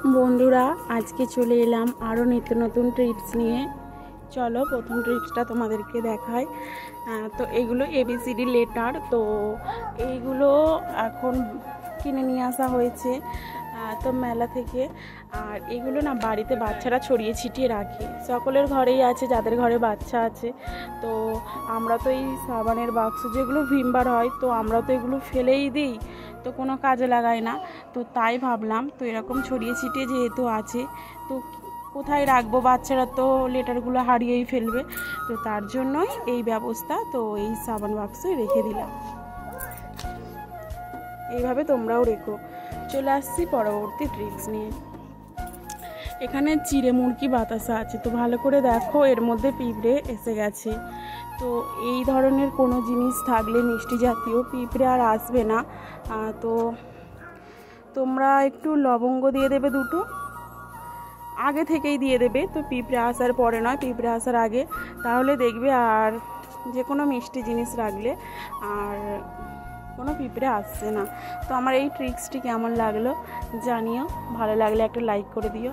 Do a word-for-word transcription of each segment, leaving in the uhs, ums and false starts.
বন্ধুরা আজকে চলে এলাম আরও নিত্য নতুন ট্রিপস নিয়ে। চলো প্রথম ট্রিপসটা তোমাদেরকে দেখাই। তো এগুলো এবিসিডি লেটার, তো এইগুলো এখন কিনে নিয়ে আসা হয়েছে তো মেলা থেকে। আর এগুলো না বাড়িতে বাচ্চারা ছড়িয়ে ছিটিয়ে রাখে, সকলের ঘরেই আছে যাদের ঘরে বাচ্চা আছে। তো আমরা তো এই সাবানের বাক্স যেগুলো ভিমবার হয়, তো আমরা তো এগুলো ফেলেই দিই, তো কোনো কাজে লাগাই না। তো তাই ভাবলাম তো এরকম ছড়িয়ে ছিটিয়ে যেহেতু আছে, তো কোথায় রাখবো, বাচ্চারা তো লেটারগুলো হারিয়েই ফেলবে, তো তার জন্যই এই ব্যবস্থা। তো এই সাবান বাক্সে রেখে দিলাম, এইভাবে তোমরাও রেখো। চলে আসছি পরবর্তী ট্রিক্স নিয়ে। এখানে চিড়ে মুরগি বাতাসা আছে, তো ভালো করে দেখো এর মধ্যে পিঁপড়ে এসে গেছে। তো এই ধরনের কোনো জিনিস থাকলে মিষ্টি জাতীয়, পিঁপড়ে আর আসবে না। তো তোমরা একটু লবঙ্গ দিয়ে দেবে দুটো, আগে থেকেই দিয়ে দেবে, তো পিঁপড়ে আসার পরে নয়, পিঁপড়ে আসার আগে, তাহলে দেখবে আর যে কোনো মিষ্টি জিনিস রাখলে আর কোনো পিঁপড়ে আসছে না। তো আমার এই ট্রিক্সটি কেমন লাগলো জানিও, ভালো লাগলে একটা লাইক করে দিও।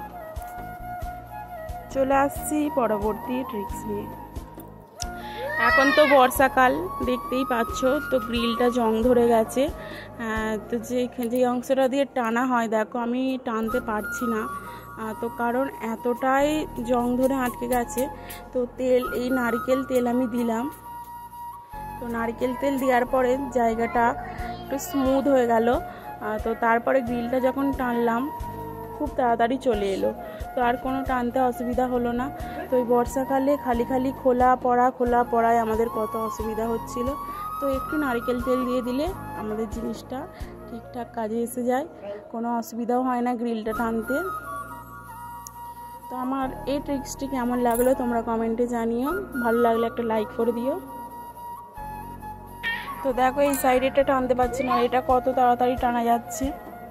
চলে আসছি পরবর্তী ট্রিক্স নিয়ে। এখন তো বর্ষাকাল, দেখতেই পাচ্ছ, তো গ্রিলটা জং ধরে গেছে। তো যে যে অংশটা দিয়ে টানা হয়, দেখো আমি টানতে পারছি না, তো কারণ এতটাই জং ধরে আটকে গেছে। তো তেল, এই নারকেল তেল আমি দিলাম, তো নারকেল তেল দেওয়ার পরে জায়গাটা একটু স্মুথ হয়ে গেল। তো তারপরে গ্রিলটা যখন টানলাম খুব তাড়াতাড়ি চলে এলো, তো আর কোনো টানতে অসুবিধা হলো না। তো এই বর্ষাকালে খালি খালি খোলা পড়া খোলা পড়ায় আমাদের কত অসুবিধা হচ্ছিল, তো একটু নারকেল তেল দিয়ে দিলে আমাদের জিনিসটা ঠিকঠাক কাজে এসে যায়, কোনো অসুবিধাও হয় না গ্রিলটা টানতে। তো আমার এই ট্রিক্সটি কেমন লাগলো তোমরা কমেন্টে জানিও, ভালো লাগলে একটা লাইক করে দিও। তো দেখো এই সাইড এটা টানতে পারছি না, এটা কত তাড়াতাড়ি টানা যাচ্ছে।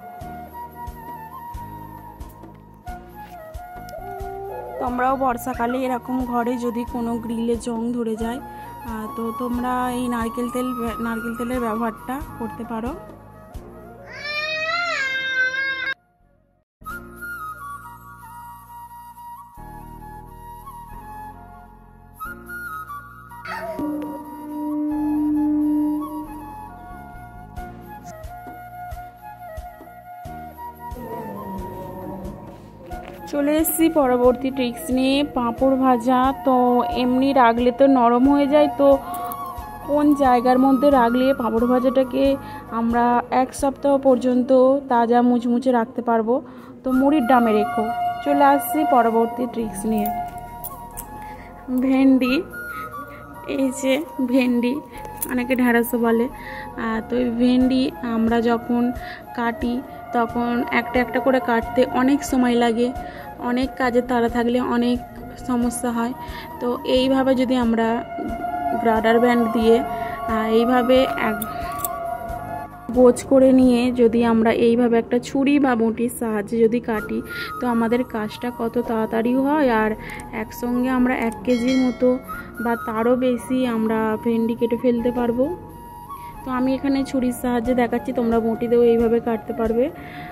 তোমরাও বর্ষাকালে এরকম ঘরে যদি কোনো গ্রিলে জং ধরে যায়, তো তোমরা এই নারকেল তেল নারকেল তেলের ব্যবহারটা করতে পারো। চলে এসেছি পরবর্তী ট্রিক্স নিয়ে, পাঁপড় ভাজা। তো এমনি রাখলে তো নরম হয়ে যায়, তো কোন জায়গার মধ্যে রাখলে পাঁপড় ভাজাটাকে আমরা এক সপ্তাহ পর্যন্ত তাজা মুচমুচে রাখতে পারবো, তো মুড়ির ডামে রেখো। চলে আসছি পরবর্তী ট্রিক্স নিয়ে। ভেন্ডি, এই যে ভেন্ডি, অনেকে ঢ্যাঁড়সও বলে। তো এই ভেন্ডি আমরা যখন কাটি তখন একটা একটা করে কাটতে অনেক সময় লাগে, অনেক কাজে তাড়া থাকলে অনেক সমস্যা হয়। তো এইভাবে যদি আমরা গ্রাডার ব্যান্ড দিয়ে এইভাবে এক গোছ করে নিয়ে যদি আমরা এইভাবে একটা ছুরি বা বটির সাহায্যে যদি কাটি, তো আমাদের কাজটা কত তাড়াতাড়ি হয়, আর একসঙ্গে আমরা এক কেজির মতো বা তারও বেশি আমরা ভেন্ডি কেটে ফেলতে পারবো। তো আমি এখানে ছুরির সাহায্যে দেখাচ্ছি, তোমরা বটিতেও এইভাবে কাটতে পারবে।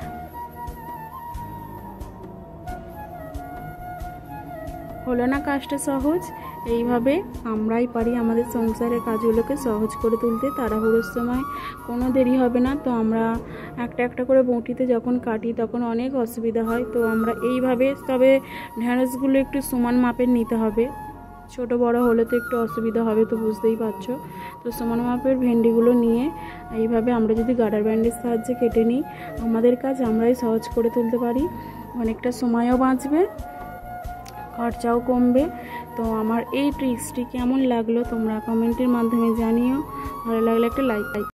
হলো না কাজটা সহজ? এইভাবে আমরাই পারি আমাদের সংসারের কাজগুলোকে সহজ করে তুলতে, তাড়াহুড়োর সময় কোনো দেরি হবে না। তো আমরা একটা একটা করে বটিতে যখন কাটি তখন অনেক অসুবিধা হয়, তো আমরা এইভাবে, তবে ঢ্যাঁড়সগুলো একটু সমান মাপের নিতে হবে, ছোট বড় হলে তো একটু অসুবিধা হবে, তো বুঝতেই পারছো। তো সমান মাপের ভেন্ডিগুলো নিয়ে এইভাবে আমরা যদি গার্ডার ব্যান্ডের সাহায্যে কেটে নিই, আমাদের কাজ আমরাই সহজ করে তুলতে পারি, অনেকটা সময়ও বাঁচবে, খরচাও কমবে। তো আমার এই ট্রিক্সটি কেমন লাগলো তোমরা কমেন্টের মাধ্যমে জানিও, ভালো লাগলে একটা লাইক